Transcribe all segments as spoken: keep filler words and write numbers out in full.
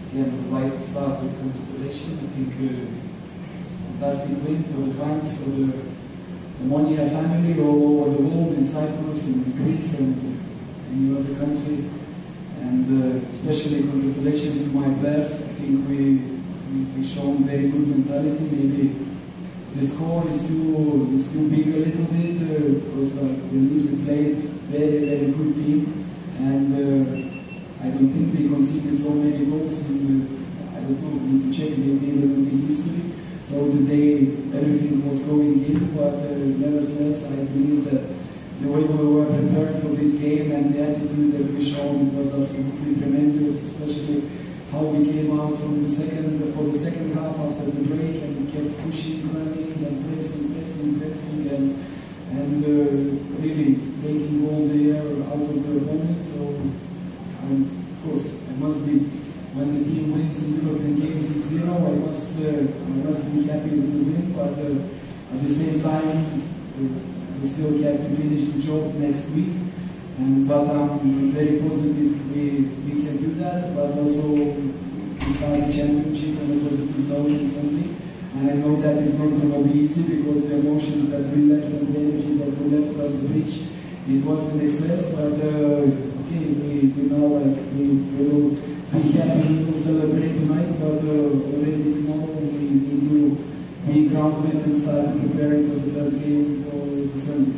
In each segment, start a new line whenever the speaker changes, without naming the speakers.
again, I would like to start with congratulations. I think uh, it's a fantastic win for the fans, for the, the Monia family all over the world, in Cyprus, in Greece, and in other country. And uh, especially congratulations to my players. I think we we, we shown very good mentality. Maybe the score is too is too big a little bit uh, because uh, we we played very very good team, and uh, I don't think we conceded so many goals. In, uh, I don't know. We need to check maybe in the history. So today everything was going in, but uh, nevertheless I believe that the way we were prepared for this game and the attitude that we showed was absolutely tremendous, especially how we came out from the second for the second half after the break, and we kept pushing, running, and pressing, pressing, pressing, and and uh, really taking all the air out of the opponent. So, um, of course, I must be when the team wins in European games six zero, I must uh, I must be happy with the win, but uh, at the same time. Uh, We still have to finish the job next week, and, but I'm very positive we, we can do that, but also we start the championship on a positive note only, and I know that is not going to be easy because the emotions that we left and the energy that we left on the pitch, it was in excess, but uh, okay, we, we know like, we, we will be happy, we will celebrate tonight, but uh, already tomorrow we need to be grounded and start preparing for the first game for the Sunday.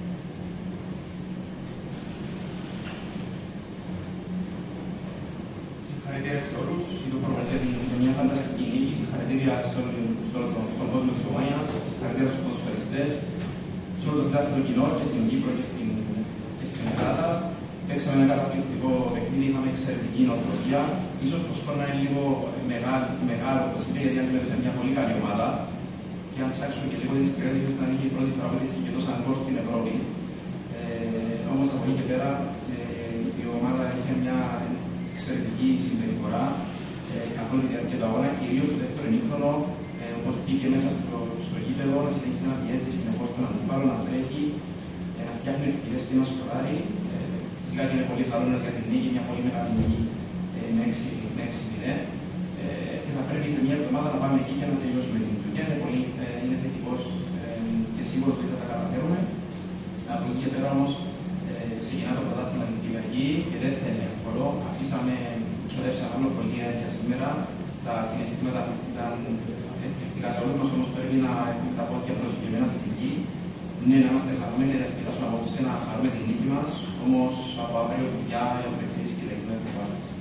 Συγχαρητήρια σε όλους. Το προπονητή είναι μια φανταστική νίκη. Συγχαρητήρια σε όλο τον κόσμο της Ομόνιας. Συγχαρητήρια στους ποδοσφαιριστές, σε όλο το φιλάθλιο κοινό και στην Κύπρο και στην, και στην Ελλάδα. Παίξαμε ένα καταπληκτικό παιχνίδι, είχαμε εξαιρετική νοοτροπία. Ίσως το σκορ να είναι λίγο μεγάλο, μεγάλο όπως είπε, γιατί αντιμετωπίσαμε μια πολύ καλή ομάδα. Και αν ψάξουμε και λίγο την συγκριτική, ήταν η πρώτη φορά που δείχθηκε τόσο γκολ στην Ευρώπη. Ε, όμως από εκεί και πέρα ε, η ομάδα είχε μια εξαιρετική συμπεριφορά ε, καθ' όλη τη διάρκεια του αγώνα, κυρίως στο δεύτερο ημίχρονο, ε, όπως βγήκε μέσα στο, στο γήπεδο, να συνεχίσει να πιέζει συνεχώς τον αντίπαλο, να τρέχει, ε, να φτιάχνει ευκαιρίες και να σκοράρει. Ε, φυσικά και είναι πολύ χαρούμενος για την νίκη, μια πολύ μεγάλη νίκη ε, με έξι μηδέν. Ε, και θα πρέπει σε μια εβδομάδα να πάμε εκεί και να τελειώσουμε την δουλειά. Είναι, πολύ, ε, είναι θετικός ε, και σίγουρο ότι θα τα καταφέρουμε. Από εκεί και πέρα όμως ε, ξεκινά το πρωτάθλημα την Κυριακή και δεν θα είναι εύκολο. Αφήσαμε, ξοδέψαμε άλλο πολύ για σήμερα. Τα συναισθήματα ήταν εκπληκτικά σε όλους μας, όμως πρέπει να έχουμε τα πόδια προσγειωμένα στην πηγή. Ναι, να είμαστε χαρούμενοι, να σκεφτάσουμε απόψε, να χαρούμε την νίκη μας, όμως από αύριο δουλειά, η πρακτική και τα εκπαίδευση του άλλου.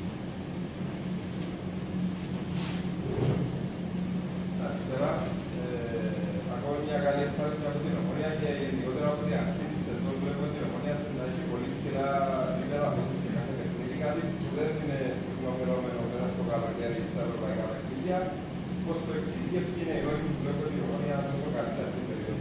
Καλησπέρα. Ακόμη μια καλή ευχάριστη από την Ομόνια και γενικότερα από την αρχή της σεζόν βλέπουμε την Ομόνια να έχει πολύ ψηλά επίπεδα από σε κάθε παιχνίδι. Κάτι που δεν είναι συχνό φαινόμενο μέσα στο καλοκαίρι στα ευρωπαϊκά παιχνίδια. Πώς το εξηγεί και ποιοι είναι οι λόγοι που βλέπουμε την Ομόνια τόσο καλή σε αυτή την περίοδο.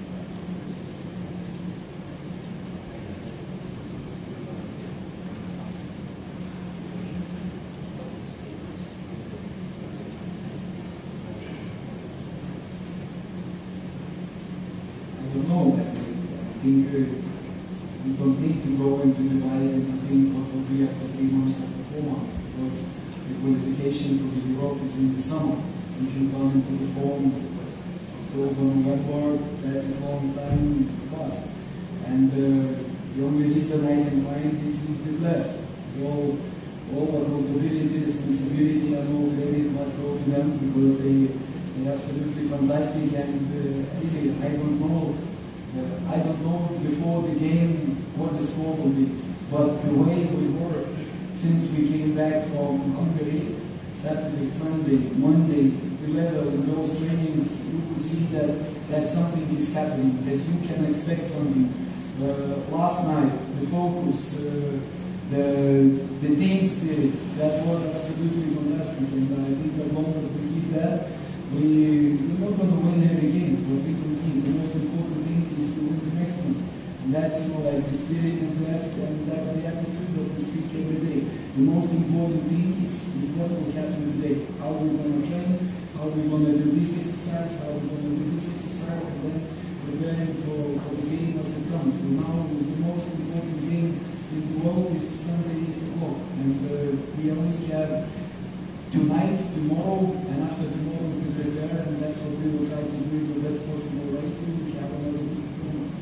I think uh, we don't need to go into the diary to think what will be after three months of performance, because the qualification to the Europe is in the summer. If you come into the form October, November, that is a long time past. And uh, the only reason I can find is, is the players. So all accountability, responsibility, and all credit must go to them because they they're absolutely fantastic. And uh, really, I don't know. Uh, I don't know before the game what the score will be, but the way we worked since we came back from Hungary, Saturday, Sunday, Monday, the level in those trainings, you could see that, that something is happening, that you can expect something. Uh, last night, the focus, uh, the, the team spirit, that was absolutely fantastic, and I think as long as we keep that, we, we're not going to win every game, but we can keep. The most important thing is to win the next one. And that's, you know, like the spirit, and that's, and that's the attitude that we speak every day. The most important thing is, is what will happen today. How we're going to train, how we're going to do this exercise, how we're going to do this exercise, and then preparing for, for the game as it comes. So now is the most important game in the world is Sunday eight o'clock. And uh, we only have tonight, tomorrow, and after tomorrow we prepare, and that's what we will try to do in the best possible way to have another good performance.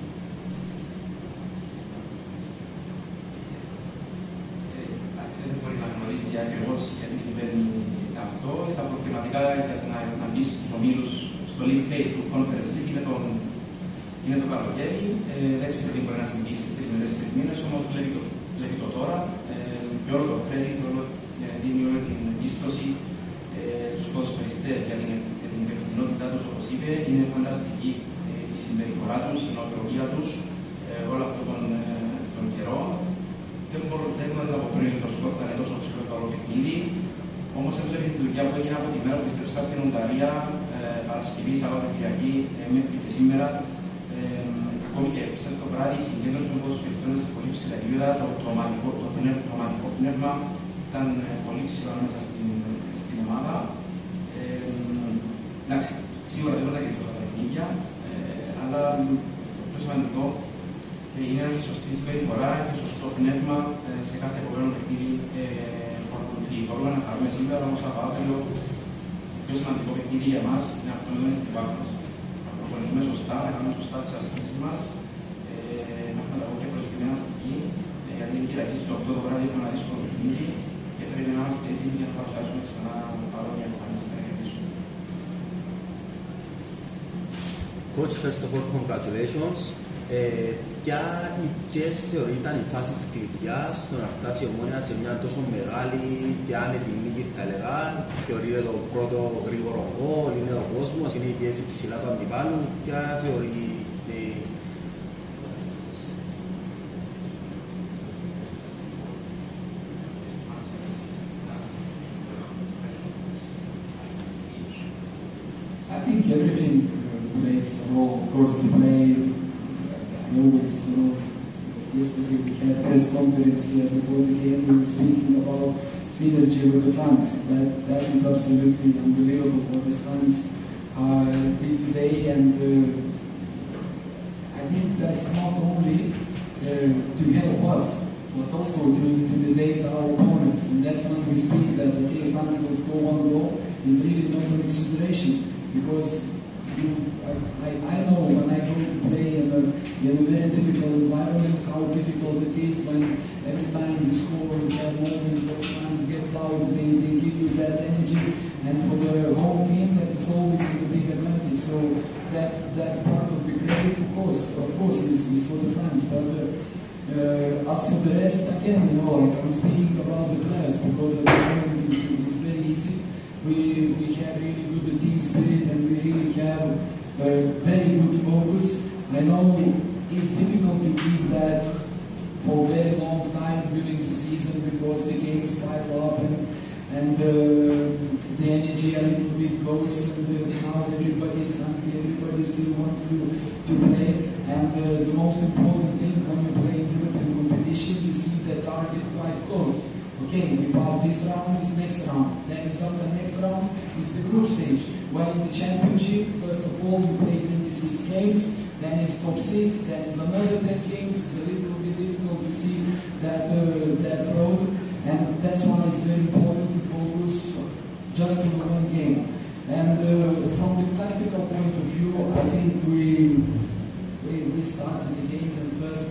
Δεν μπορεί να γνωρίζει ακριβώς γιατί συμβαίνει αυτό. Τα προβληματικά για να μπει στους ομίλους στο League Phase του Conference League είναι, τον, είναι το καλοκαίρι. Ε, δεν ξέρω τι μπορεί να συμβεί σε τρεις με τέσσερις μήνες, όμως βλέπει το, βλέπει το τώρα. Ε, και όλο το credit, όλο, δίνει όλη την πίστοση ε, στους ποδοσφαιριστές για την, για την υπευθυνότητά τους, όπως είπε. Είναι φανταστική ε, η συμπεριφορά τους, η νοοτροπία τους, ε, όλο αυτό τον, ε, τον καιρό. Δεν μπορώ να γνωρίζω από πριν ότι το σκορ θα είναι τόσο ψηλό στο όλο παιχνίδι. Όμως έβλεπε τη δουλειά που έγινε από τη μέρα που επιστρέψα από την Ονταρία, ε, Παρασκευή, Σάββατο, Κυριακή, ε, μέχρι και σήμερα. Ε, ακόμη και σε το βράδυ η συγκέντρωση των ποδοσφαιριστών σε πολύ ψηλά επίπεδα. Το, το, ομαδικό, το, πνεύμα, το ομαδικό πνεύμα ήταν ε, πολύ ψηλό μέσα στην, στην ομάδα. Ε, εντάξει, σίγουρα δεν μπορεί να κρυφτώ τα παιχνίδια, ε, αλλά το πιο σημαντικό είναι η σωστή συμπεριφορά και σωστό πνεύμα σε κάθε επόμενο παιχνίδι που ακολουθεί. Μπορούμε να χαρούμε σήμερα, όμως από αύριο το πιο σημαντικό παιχνίδι για εμάς είναι αυτό με τον εθνικό μας. Να προχωρήσουμε σωστά, να κάνουμε σωστά τις ασκήσεις μας, να έχουμε τα κόκκια προσωπημένα στην εκεί, γιατί είναι Κυριακή στις οκτώ το βράδυ έχουμε ένα δύσκολο παιχνίδι και πρέπει να είμαστε έτοιμοι για να παρουσιάσουμε ξανά παρόμοια εμφάνιση να κερδίσουμε.
Coach, first of all, congratulations. Ε, ποια ποιες θεωρεί ήταν οι φάσεις κλειδιά στο να φτάσει η Ομόνοια σε μια τόσο μεγάλη και άνετη νίκη, θα έλεγα? Θεωρείται το πρώτο γρήγορο γκολ, είναι ο κόσμος, είναι η πίεση ψηλά του αντιπάλου? Ποια θεωρεί η...
I think everything plays a role. Of course, the play. I always, you know, yesterday we had a press conference here before the game. We were speaking about synergy with the fans. That that is absolutely unbelievable what the fans uh, did today, and uh, I think that's not only uh, to help us, but also to intimidate our opponents. And that's when we speak that okay, fans will score one goal is really not an exaggeration, because you, I, I know when I go to play in a, in a very difficult environment, how difficult it is when every time you score in that moment, those fans get loud, they, they give you that energy, and for the whole team, that is always a big advantage. So that that part of the credit, of course, of course, is, is for the fans. But uh, uh, as for the rest, again, you know, I'm speaking about the players because at the moment it's, it's very easy. We, we have really good team spirit and we really have uh, very good focus. I know it's difficult to keep that for a very long time during the season because the games pile up and, and uh, the energy a little bit goes, and uh, now everybody's hungry, everybody still wants to, to play. And uh, the most important thing when you play in European competition, you see the target quite close. Okay, we pass this round, this next round. Then it's after the next round, it's the group stage. While in the championship, first of all, you play twenty-six games, then it's top six, then it's another ten games. It's a little bit difficult to see that, uh, that road. And that's why it's very important to focus just on one game. And uh, from the tactical point of view, I think we, we, we started the game in the first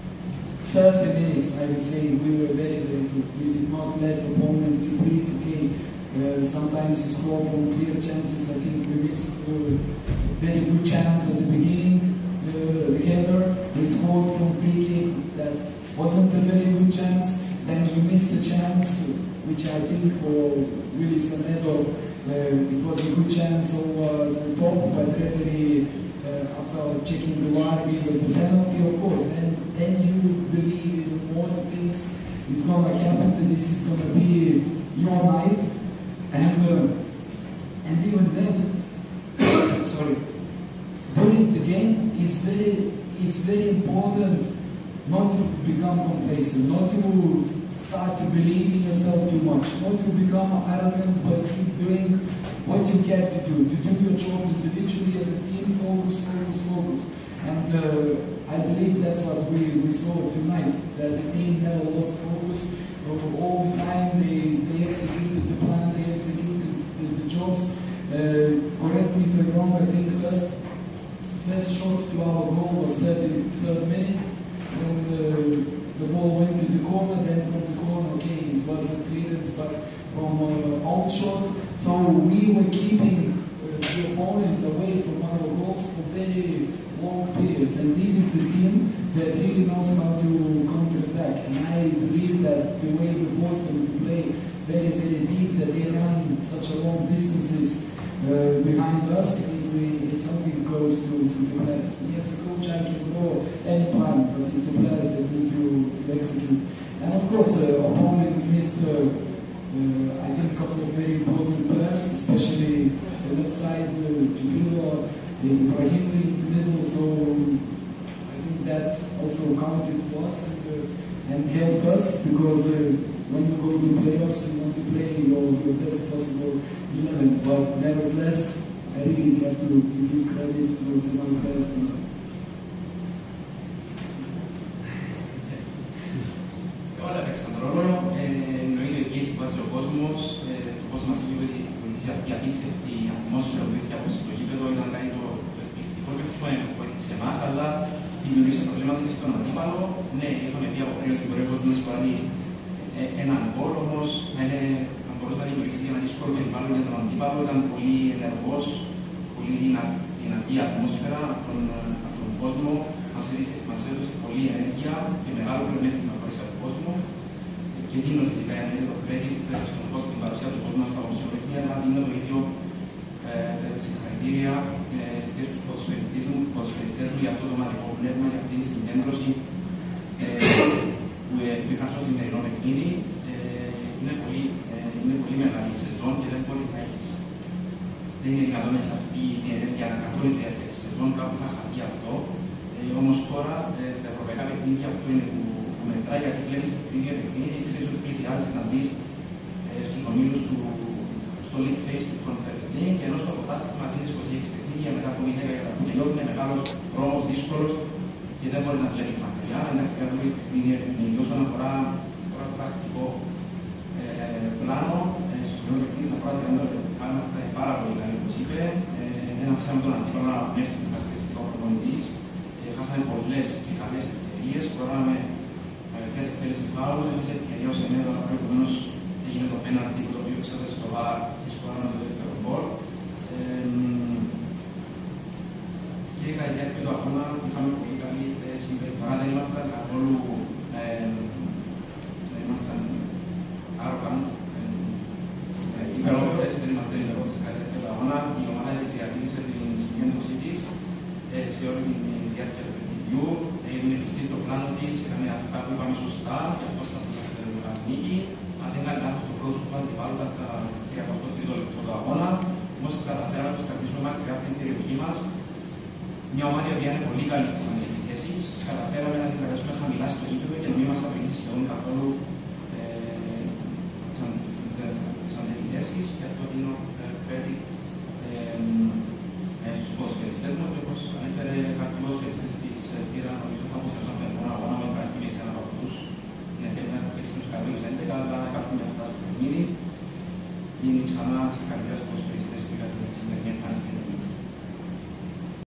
thirty minutes, I would say, we were very, very good. We did not let the opponent to breathe. Okay, uh, sometimes you score from clear chances. I think we missed a uh, very good chance at the beginning. Uh, the header, they scored from free kick. That wasn't a very good chance. Then we missed the chance, which I think for Willy Semedo, uh, it was a good chance over the top, but the referee, uh, after checking the V A R, gave us the penalty, of course. Then, then you believe in more things is going to happen, that this is going to be your night. And, uh, and even then, sorry, during the game is very, is very important not to become complacent, not to start to believe in yourself too much, not to become arrogant, but keep doing what you have to do, to do your job individually as a team, focus, focus, focus. And uh, I believe that's what we, we saw tonight, that the team never lost focus. All the time they, they executed the plan, they executed me if I'm wrong, I think first first shot to our goal was thirty-third minute, and uh, the ball went to the corner, then from the corner, okay, it was a clearance, but from uh, out shot, so we were keeping uh, the opponent away from our goals for very long periods, and this is the team that really knows how to counter-attack, and I believe that the way we forced them to play very, very deep, that they run such a long distances uh, behind us, and we, it's something goes to, to the players. Yes, a coach, I can draw any plan, but it's the players that need to, to execute. And of course, uh, opponent missed, uh, uh, I think, a couple of very important players, especially the left side, uh, Jibril, Ibrahim in the middle, so I think that also counted for us and, uh, and helped us, because uh, when you go to playoffs, you want to play your, your best possible eleven, but nevertheless, I really have to give you credit to, to my players tonight.
Όλα παίξαν ρόλο. Εννοείται η πίεση που βάζει ο κόσμος, το πώς μας είχε βοηθήσει αυτή η απίστευτη ατμόσφαιρα που είχε από το γήπεδο, ήταν κάτι το εκπληκτικό και αυτό που βοήθησε εμάς, αλλά δημιουργήσε προβλήματα και στον αντίπαλο. Ναι, είχαμε πει από πριν ότι μπορεί ο κόσμος να σκοράρει έναν γκολ, όμως αν μπορούσε να δημιουργήσει ένα δύσκολο περιβάλλον για τον αντίπαλο, ήταν πολύ ενεργός, πολύ δυνατή ατμόσφαιρα από τον, από τον κόσμο, μας έδωσε, μας έδωσε πολλή ενέργεια και μεγάλο πλεονέκτημα χωρίς τον κόσμο. Και δίνω φυσικά ένα το credit στον κόσμο, στην παρουσία του κόσμου στα ομοσιολογία, αλλά δίνω το ίδιο ε, συγχαρητήρια ε, και στους ποδοσφαιριστές μου, ποδοσφαιριστές μου για αυτό το ομαδικό πνεύμα, για αυτή τη συγκέντρωση ε, που, ε, που είχαν στο σημερινό παιχνίδι. Ε, είναι, πολύ, ε, είναι πολύ μεγάλη η σεζόν και δεν μπορείς να έχεις. Δεν είναι δυνατόν σε αυτή την ενέργεια καθ' όλη τη διάρκεια της σεζόν, κάπου θα χαθεί αυτό. Ε, όμως τώρα ε, στα ευρωπαϊκά παιχνίδια αυτό είναι που, που μετράει, γιατί βλέπεις παιχνίδι για παιχνίδι, ξέρεις ότι πλησιάζεις να μπεις ε, στους ομίλους του στο League Phase του Conference League, και ενώ στο πρωτάθλημα δίνεις είκοσι έξι παιχνίδια μετά από μηδέν για τα που τελειώνουν, είναι μεγάλος δρόμος, δύσκολος και δεν μπορείς να βλέπεις μακριά. Αναγκαστικά βλέπεις παιχνίδια παιχνίδια. Όσον αφορά το πρακτικό ε, πλάνο, ε, στο σημείο παιχνίδι στα πρώτα τριάντα λεπτά είμαστε πάρα πολύ καλοί, όπως είπε. Ε, δεν αφήσαμε τον αντίπαλο να αναπνεύσει με χαρακτηριστικό προπονητής. Ε, χάσαμε πολλές και καλές ευκαιρίες. Πρόγραμμαμε καλές εκτέλεση φάουλ, εμείς ευκαιρία ως εννέα, αλλά προηγουμένως έγινε το πέναλτι που το οποίο εξέδωσε στο βαρ και σκοράραμε το δεύτερο γκολ. Ε, και κατά τη διάρκεια του αγώνα είχαμε πολύ καλή συμπεριφορά, δεν ήμασταν καθόλου ε, δεν ήμασταν arrogant, ε, υπερόφερες, δεν ήμασταν υπερόφερες κατά τη διάρκεια του αγώνα. Η ομάδα διατήρησε την συγκέντρωσή της ε, σε όλη τη διάρκεια του παιχνιδιού, έγινε πιστή στο πλάνο της, έκανε αυτά που είπαμε σωστά, και αυτό φτάσαμε σε αυτή την νίκη. Αν δεν κάνει λάθος το πρόσωπο του αντιπάλου στα τριακοστό τρίτο λεπτό του αγώνα, όμως καταφέραμε να τους κρατήσουμε μακριά από την περιοχή μας. Μια ομάδα που είναι πολύ καλή στις αντιπιθέσεις, καταφέραμε να την κρατήσουμε χαμηλά στο γήπεδο και να μην μας απαιτήσει σχεδόν καθόλου ε, τις αντιπιθέσεις, και αυτό δίνω credit στους ποδοσφαιριστές μας, και όπως ανέφερε κάποιοι ποδοσφαιριστές της σειρά, νομίζω θα αποστρέψουν από τον αγώνα με υπάρχει μέσα ένα από αυτούς. Είναι θέλει να παίξει τους καρδίους έντεκα, αλλά κάποιοι μια αυτά στο παιχνίδι. Είναι ξανά συγχαρητήρια στους